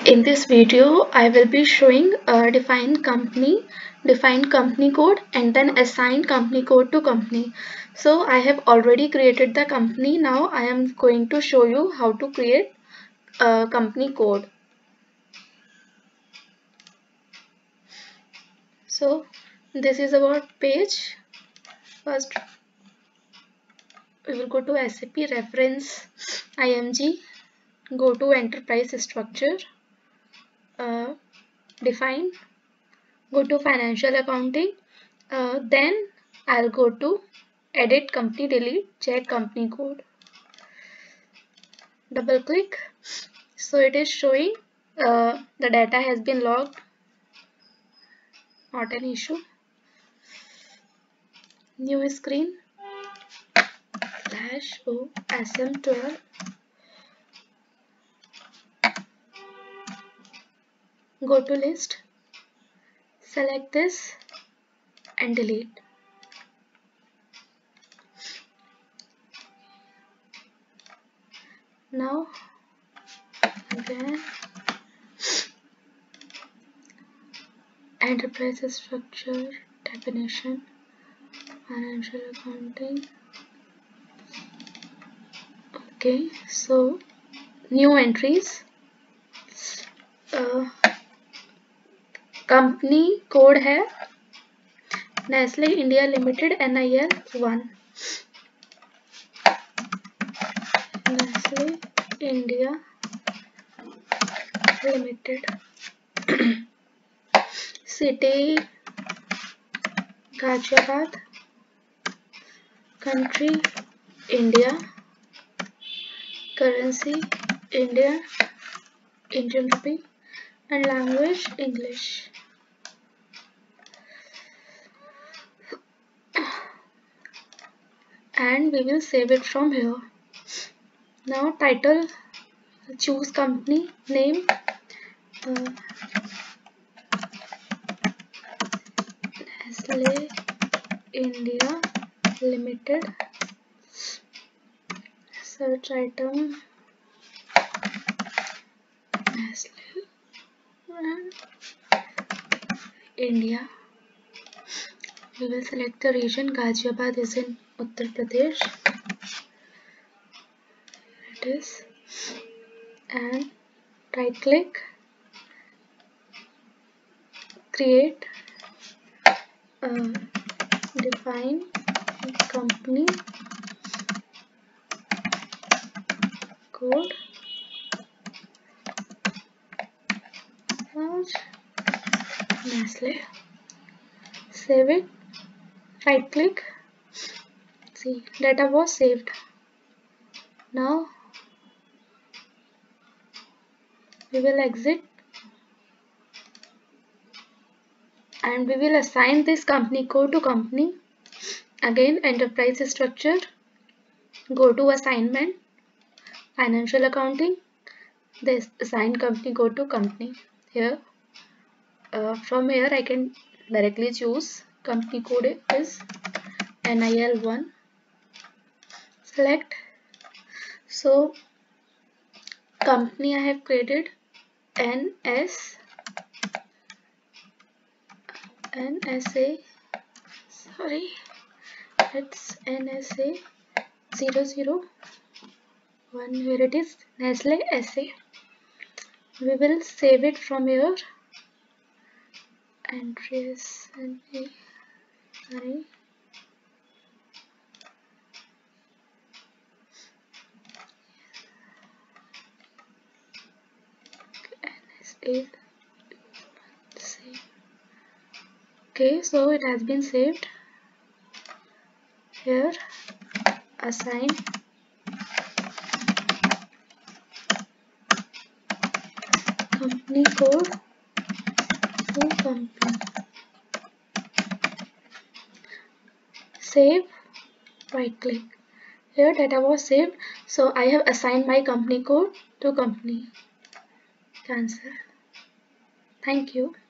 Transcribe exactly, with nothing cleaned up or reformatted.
In this video, I will be showing a define company, define company code, and then assign company code to company. So I have already created the company. Now I am going to show you how to create a company code. So this is our page. First, we will go to S A P reference I M G, go to enterprise structure. Uh, define, go to financial accounting, uh, then I'll go to edit company, delete, check company code, double click. So it is showing uh, the data has been logged, not an issue. New screen, slash o S M twelve, go to list, select this and delete. Now again, enterprise structure, definition, financial accounting. Okay, so new entries, uh, company code है Nestle India Limited N I L one, Nestle India Limited, city Ghaziabad, country India, currency India, Indian rupee, and language English. And we will save it from here. Now title, choose company name, uh, Nestle India Limited, search item Nestle and India. We will select the region. Ghaziabad is in Uttar Pradesh. It is, and right click, create, uh, define company code, Nestle, save it, right click, see data was saved. Now we will exit and we will assign this company code to company. Again, enterprise structure, go to assignment, financial accounting, this assign company code to company. Here, uh, from here I can directly choose company code is N I L one, select. So company I have created N S N S A, sorry, it's N S A zero zero one, where it is Nestle S A. We will save it from here. Entries and sorry. N S A. Okay, so it has been saved. Here, assign company code to company. Save, right click. Here data was saved, so I have assigned my company code to company. Cancel. Thank you.